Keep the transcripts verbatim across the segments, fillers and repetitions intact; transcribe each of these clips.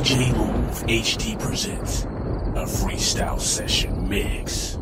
J Move H D presents a freestyle session mix.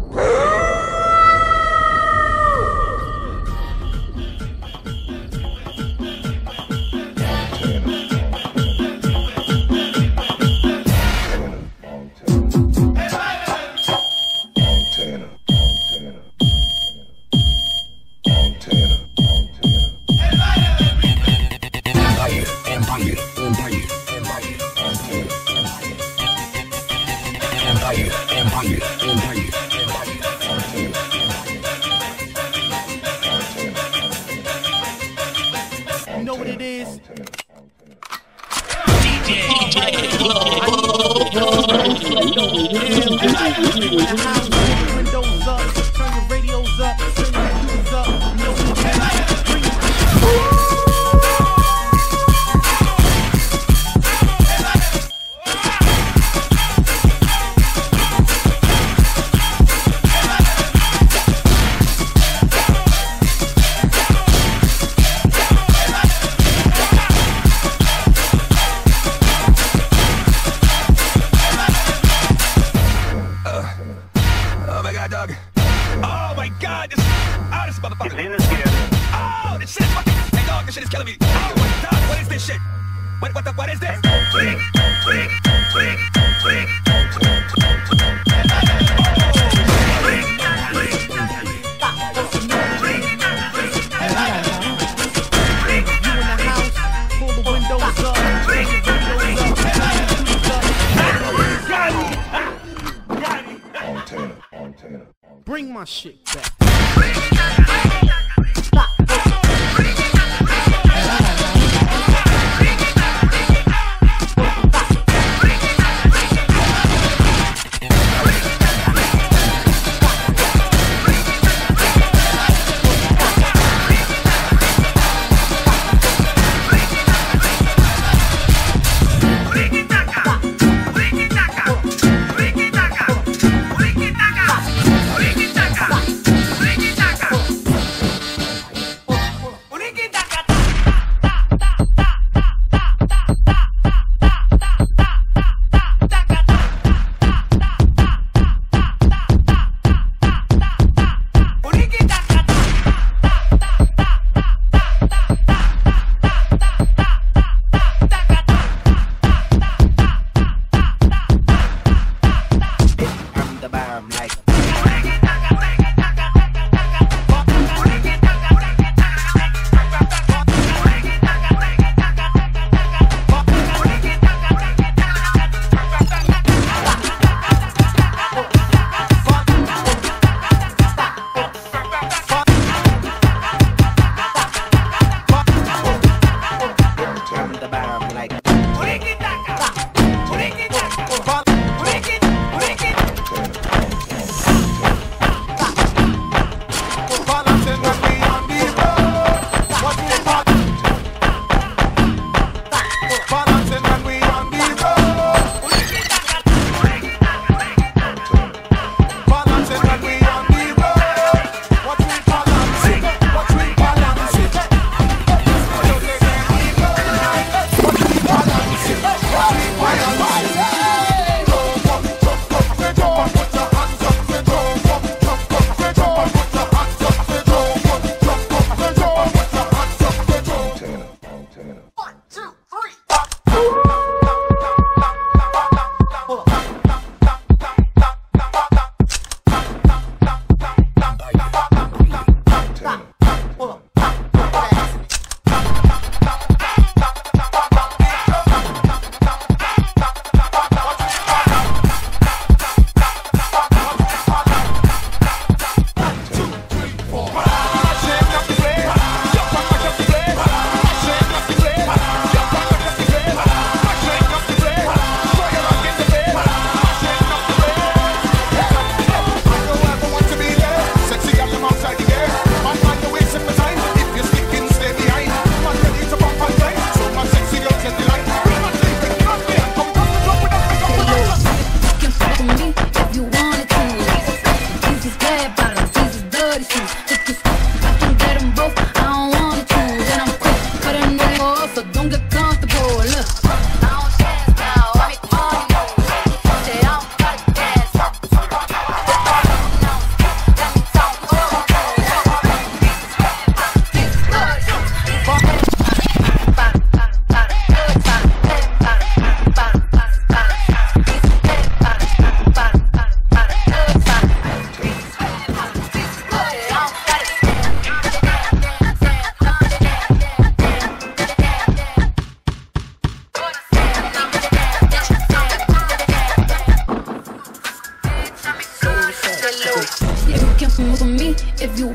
Bring my shit back.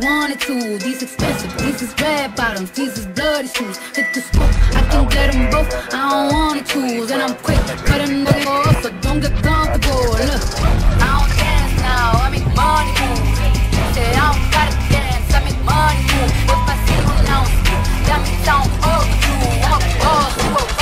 wanted to. These expensive, these is red bottoms, these is bloody shoes. Hit the scoop, I can get them both, I don't wanna choose. And I'm quick, cut a nigga off, so don't get comfortable. Look, I don't dance now, I make money move. Say I don't gotta dance, I make money move. If I see you now, that means I don't owe you. I'm a boss, you a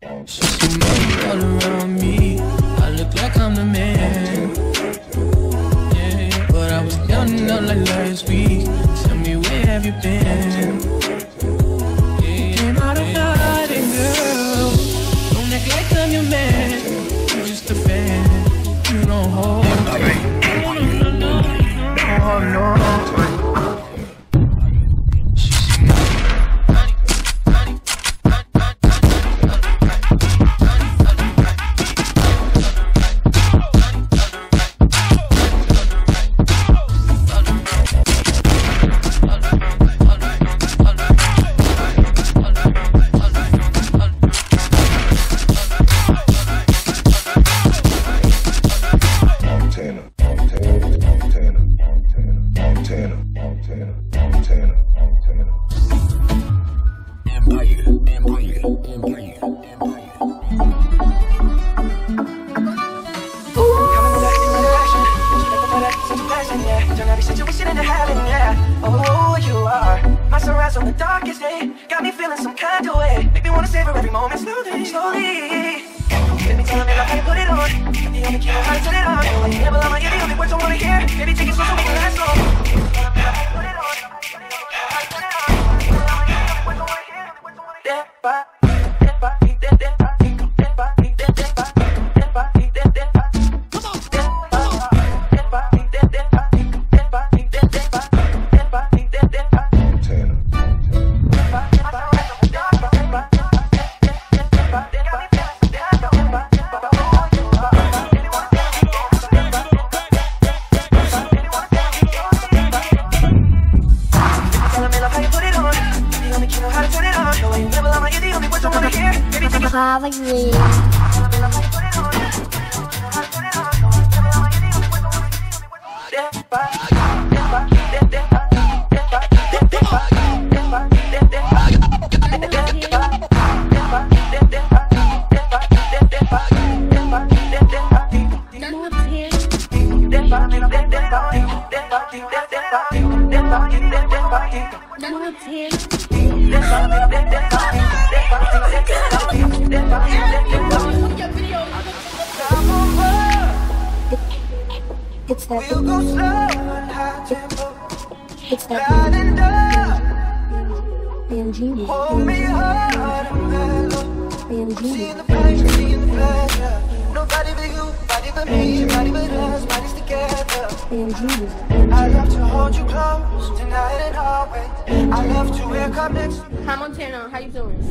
All around me, I look like I'm the man. wanna savor every moment slowly, slowly. Let me tell me how you put it on. I'm the only kid how to turn it on. Like you never lie, you're the only words I wanna hear. Baby, take it slow so we can last long. Put it on. That body, that body, that that body, that body, that that body, that body, that that body. Come on, that body, that that body, that body, that that body, that body, that that body. Montana. Probably. It's that we'll go slow and high tempo. It's that being genius. Hold me hard and mellow. Being genius. Seeing the pain, seeing the pleasure. Nobody but you, nobody but me, nobody but us, bodies together. Being genius. I love to hold you close tonight and always. I love to wake up next. Hi Montana, how you doing?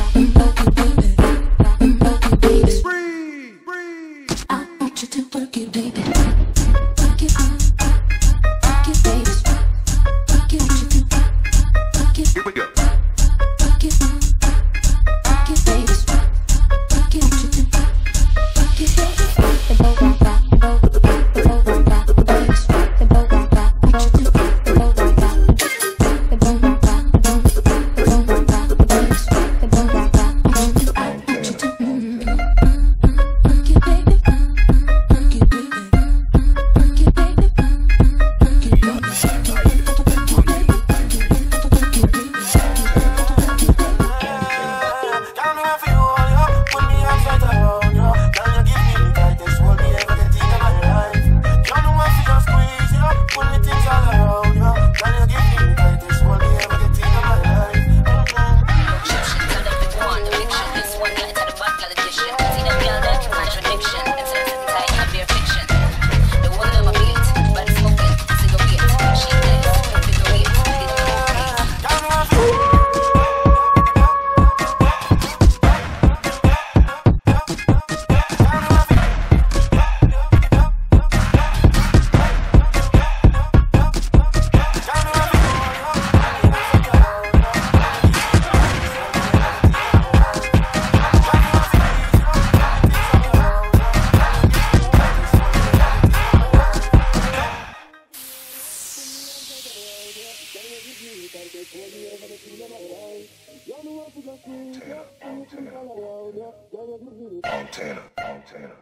you to work it. Montana, Montana.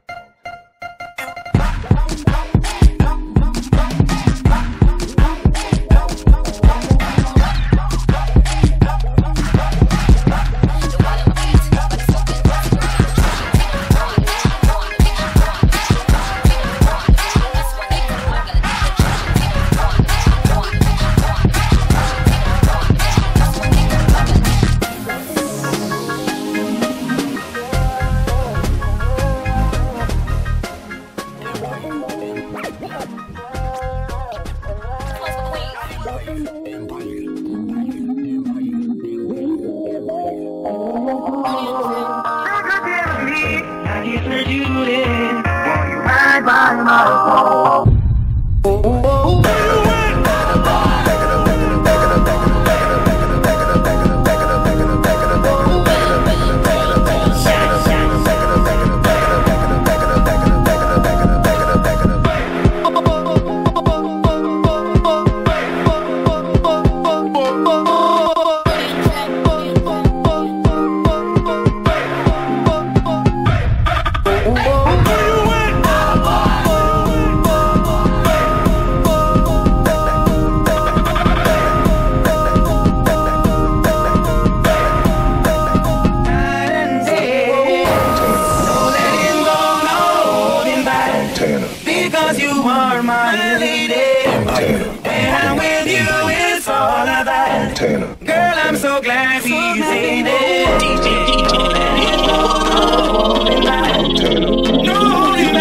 Because you are my lady. When I'm with you, it's all about. Girl, I'm so glad he's in it. D J, D J, no, no, no,